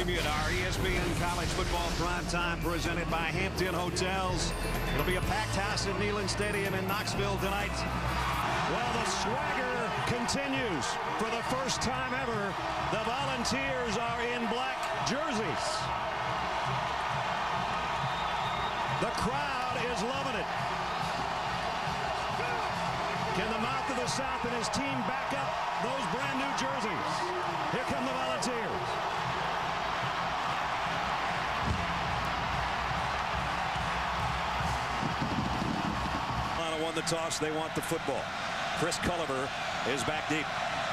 Tribute, our ESPN College Football Primetime presented by Hampton Hotels. It'll be a packed house at Neyland Stadium in Knoxville tonight. Well, the swagger continues. For the first time ever, the Volunteers are in black jerseys. The crowd is loving it. Can the mouth of the South and his team back up those brand new jerseys? Here come the Volunteers. Won the toss. They want the football. Chris Culliver is back deep.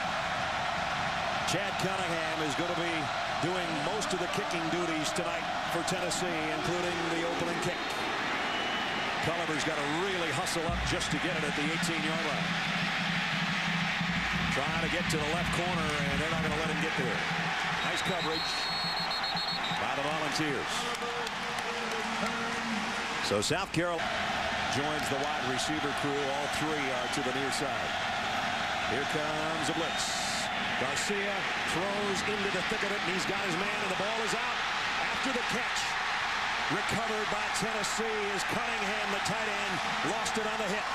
Chad Cunningham is going to be doing most of the kicking duties tonight for Tennessee, including the opening kick. Culliver's got to really hustle up just to get it at the 18-yard line. Trying to get to the left corner, and they're not going to let him get there. Nice coverage by the Volunteers. So South Carolina joins the wide receiver crew. All three are to the near side. Here comes a blitz. Garcia throws into the thick of it, and he's got his man, and the ball is out after the catch. Recovered by Tennessee is Cunningham, the tight end, lost it on the hit.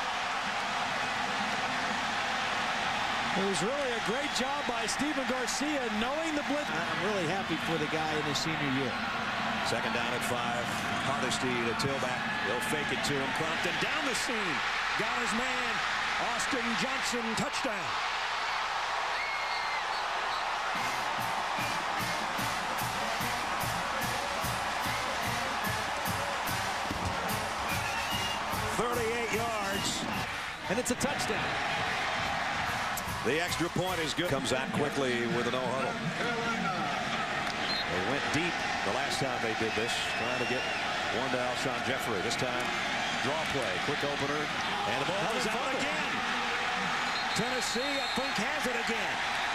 It was really a great job by Stephen Garcia knowing the blitz. I'm really happy for the guy in his senior year. Second down at 5. Hardesty to tailback. They'll fake it to him. Crompton down the seam. Got his man. Austin Johnson, touchdown. .38 yards. And it's a touchdown. The extra point is good. Comes out quickly with a no huddle. They went deep the last time they did this, trying to get one to Alshon Jeffrey. This time, draw play, quick opener, and the ball is out again. Tennessee, I think, has it again.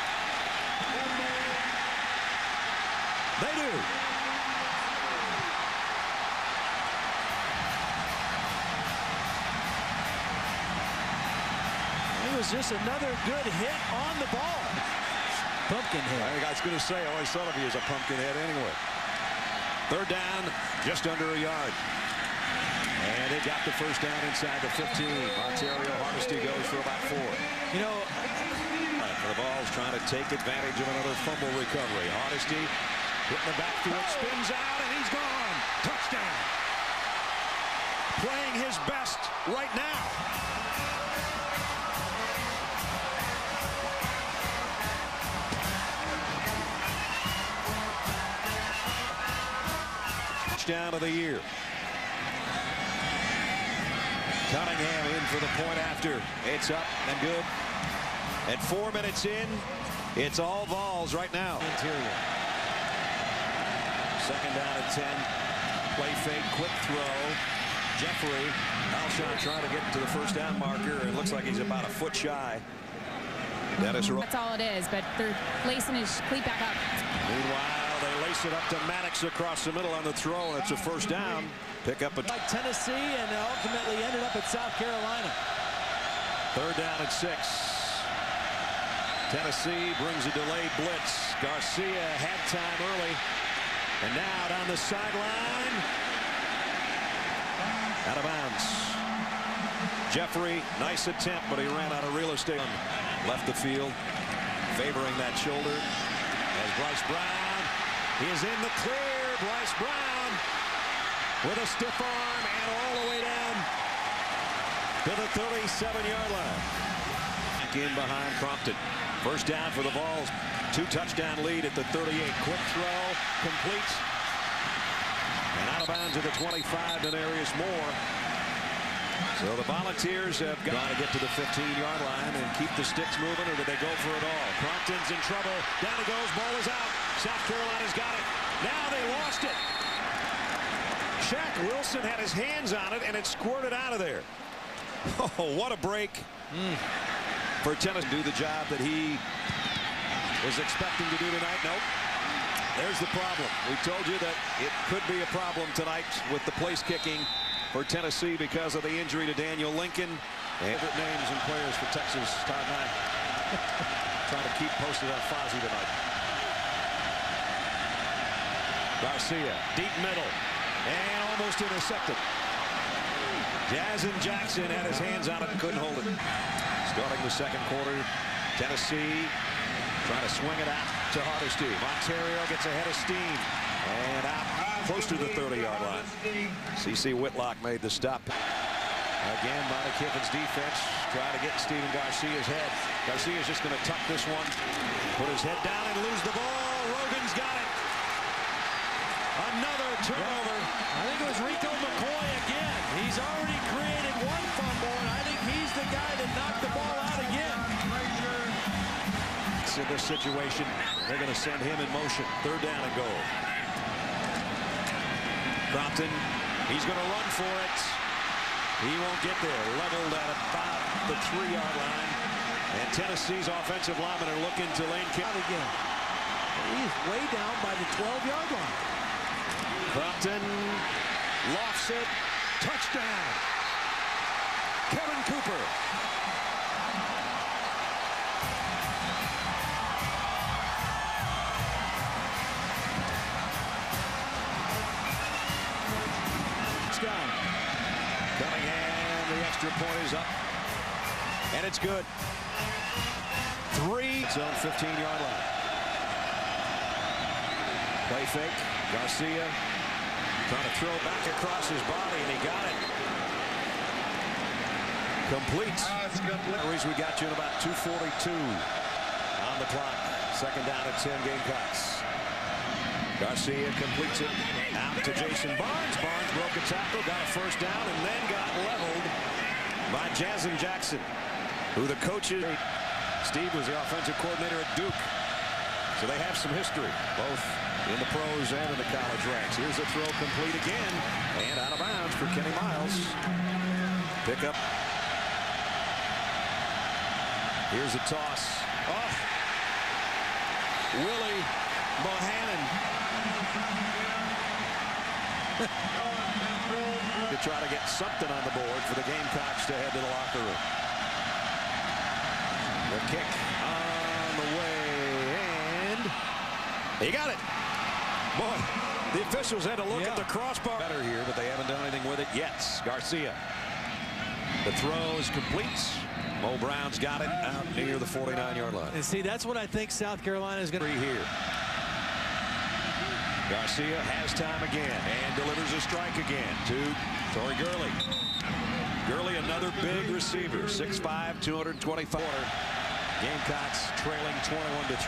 They do. It was just another good hit on the ball. Pumpkinhead. I was going to say, I always thought of you as a pumpkinhead anyway. Third down, just under a yard. And they got the first down inside the 15. Ontario Hardesty goes for about 4. You know, for the Vols trying to take advantage of another fumble recovery. Hardesty hitting the backfield, spins out, and he's gone. Touchdown. Playing his best right now. Down of the year. Cunningham in for the point after. It's up and good. At 4 minutes in, it's all Vols right now. Interior. Second down at 10. Play fake, quick throw. Jeffrey. Alshon trying to get to the first down marker. It looks like he's about a foot shy. Dennis Rowe. That's all it is, but they're lacing his cleat back up. Meanwhile, they lace it up to Maddox across the middle on the throw, and it's a first down. Pick up a like Tennessee, and ultimately ended up at South Carolina. Third down at 6. Tennessee brings a delayed blitz. Garcia had time early, and now down the sideline, out of bounds. Jeffrey, nice attempt, but he ran out of real estate. Left the field, favoring that shoulder. As Bryce Brown, he is in the clear. Bryce Brown with a stiff arm and all the way down to the 37-yard line. Back in behind Crompton. First down for the Vols. 2-touchdown lead at the 38. Quick throw, complete. And out of bounds at the 25 to Darius Moore. So the Volunteers have got to get to the 15-yard line and keep the sticks moving, or do they go for it all? Crompton's in trouble. Down it goes. Ball is out. South Carolina's got it. Now they lost it. Shaq Wilson had his hands on it, and it squirted out of there. Oh, what a break for Tennessee. Do the job that he was expecting to do tonight. Nope. There's the problem. We told you that it could be a problem tonight with the place kicking for Tennessee because of the injury to Daniel Lincoln. Favorite names and players for Texas. Todd and I trying to keep posted on Fozzie tonight. Garcia, deep middle, and almost intercepted. Jazz and Jackson had his hands on it and couldn't hold it. Starting the second quarter, Tennessee trying to swing it out to Hardesty. Monterio gets ahead of steam and out close to the 30-yard line. C.C. Whitlock made the stop. Again, Monte Kiffin's defense trying to get Stephen Garcia's head. Garcia's just going to tuck this one, put his head down and lose the ball. Rogan's got it. Another turnover. I think it was Rico McCoy again. He's already created one fumble, and I think he's the guy that knocked the ball out again. In this situation, they're going to send him in motion. Third down and goal. Crompton, he's going to run for it. He won't get there. Leveled at about the 3-yard line. And Tennessee's offensive linemen are looking to Lane Kiffin again. He's way down by the 12-yard line. Crompton lofts it. Touchdown. Kevin Cooper. Down. Cunningham, the extra point is up. And it's good. 3. It's on 15-yard line. Play fake. Garcia trying to throw it back across his body, and he got it. Complete. We got you in about 2:42 on the clock. Second down at 10, Gamecocks. Garcia completes it out to Jason Barnes. Barnes broke a tackle, got a first down, and then got leveled by Jazz and Jackson, who the coaches. Steve was the offensive coordinator at Duke, so they have some history, both in the pros and in the college ranks. Here's a throw complete again, and out of bounds for Kenny Miles. Pick up. Here's a toss. Oh, Willie Bohannon. To try to get something on the board for the Gamecocks to head to the locker room. The kick on the way, and he got it. Boy, the officials had to look at the crossbar. Better here, but they haven't done anything with it yet. Garcia. The throw is complete. Mo Brown's got it out near the 49-yard line. And see, that's what I think South Carolina is going to be here. Garcia has time again and delivers a strike again to Torrey Gurley. Gurley, another big receiver, 6'5", 225. Gamecocks trailing 21-3.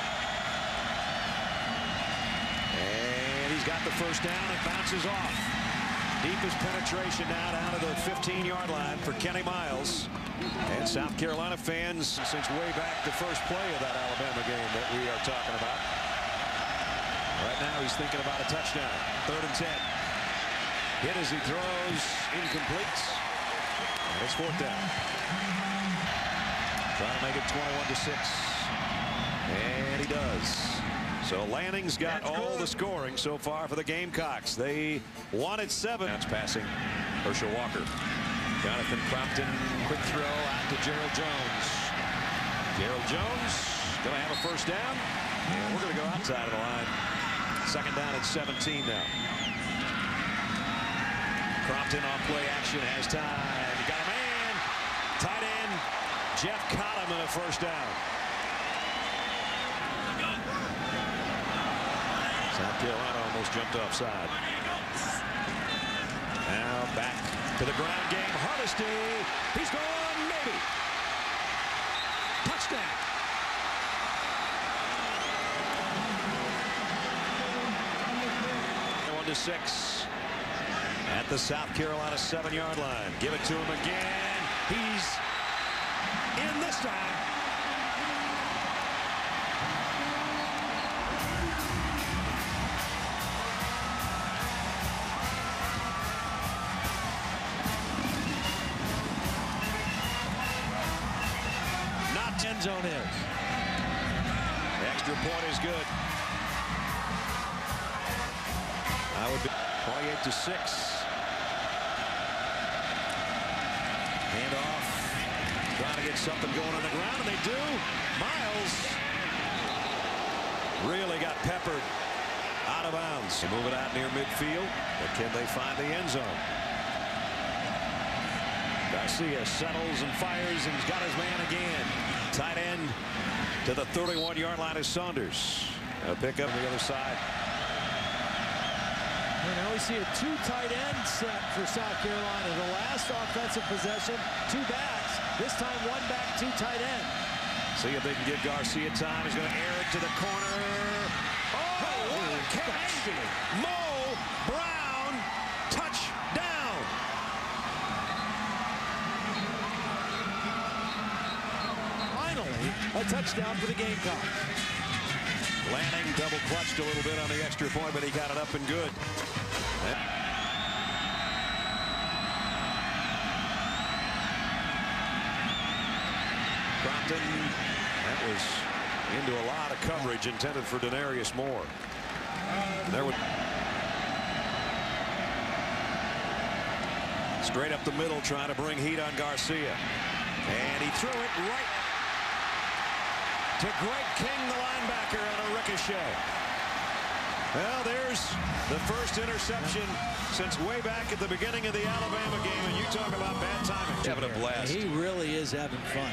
And he's got the first down and bounces off. Deepest penetration now down to the 15-yard line for Kenny Miles. And South Carolina fans, since way back the first play of that Alabama game that we are talking about. Right now he's thinking about a touchdown. 3rd and 10. Hit as he throws, incomplete. And it's 4th down. Trying to make it 21-6. And he does. So Lanning's got all the scoring so far for the Gamecocks. They wanted 7. That's passing Herschel Walker. Jonathan Crompton, quick throw out to Gerald Jones. Gerald Jones going to have a first down. And we're going to go outside of the line. Second down at 17 now. Crompton on play action, has time. He got a man. Tight end Jeff caught him in a first down. South Carolina almost jumped offside. Now back to the ground game. Hardesty. He's gone, maybe. Touchdown. To 6 at the South Carolina 7-yard line. Give it to him again. He's in this time. Not end zone is. The extra point is good. That would be 28-6. Hand off. Trying to get something going on the ground, and they do. Miles really got peppered Out of bounds. They move it out near midfield, but can they find the end zone? Garcia settles and fires, and he's got his man again. Tight end to the 31-yard line is Saunders. A pickup on the other side. And now we see a 2 tight end set for South Carolina. The last offensive possession, 2 backs. This time 1 back, 2 tight end. See if they can give Garcia time. He's going to air it to the corner. Oh, what a catch! Mo Brown, touchdown! Finally, a touchdown for the Gamecocks. Lanning double clutched a little bit on the extra point, but he got it up and good. Crompton, that was into a lot of coverage intended for Denarius Moore. There would straight up the middle, trying to bring heat on Garcia, and he threw it right to Greg King, the linebacker, on a ricochet. Well, there's the first interception since way back at the beginning of the Alabama game, and you talk about bad timing. He's having a blast. He really is having fun.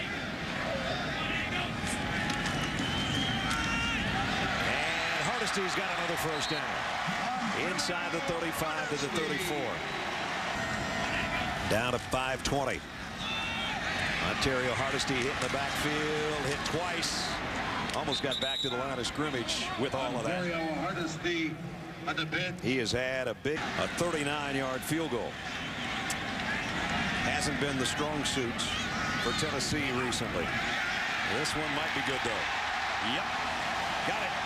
And Hardesty's got another first down. Inside the 35 to the 34. Down to 5:20. Ontario Hardesty hitting the backfield, hit twice. Almost got back to the line of scrimmage with all of that. He has had a 39-yard field goal. Hasn't been the strong suit for Tennessee recently. This one might be good, though. Yep. Got it.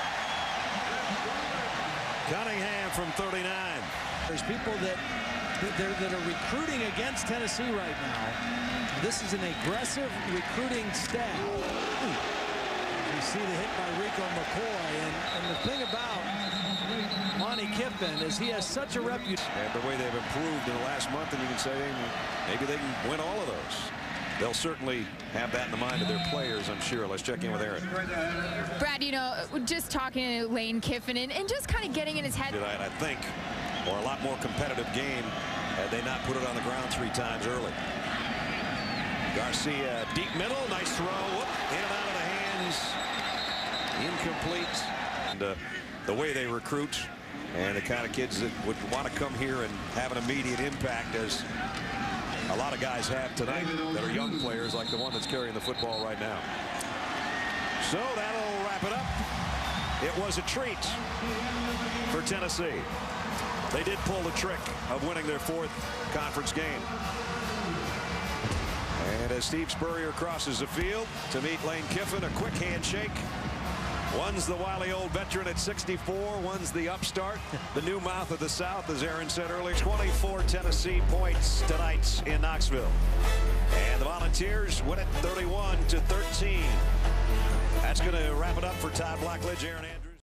Cunningham from 39. There's people that are recruiting against Tennessee right now. This is an aggressive recruiting staff. You see the hit by Rico McCoy, and the thing about Monty Kiffin is he has such a reputation. And the way they've improved in the last month, and you can say maybe they can win all of those. They'll certainly have that in the mind of their players, I'm sure. Let's check in with Aaron. Brad, you know, just talking to Lane Kiffin and just kind of getting in his head. I think, or a lot more competitive game had they not put it on the ground 3 times early. Garcia, deep middle, nice throw. Whoop, in and out of the hands. Incomplete. And the way they recruit and the kind of kids that would want to come here and have an immediate impact, as a lot of guys have tonight that are young players like the one that's carrying the football right now. So that'll wrap it up. It was a treat for Tennessee. They did pull the trick of winning their 4th conference game. And as Steve Spurrier crosses the field to meet Lane Kiffin, a quick handshake. One's the wily old veteran at 64. One's the upstart, the new mouth of the South, as Aaron said earlier. 24 Tennessee points tonight in Knoxville. And the Volunteers win it 31-13. That's going to wrap it up for Todd Blackledge, Aaron.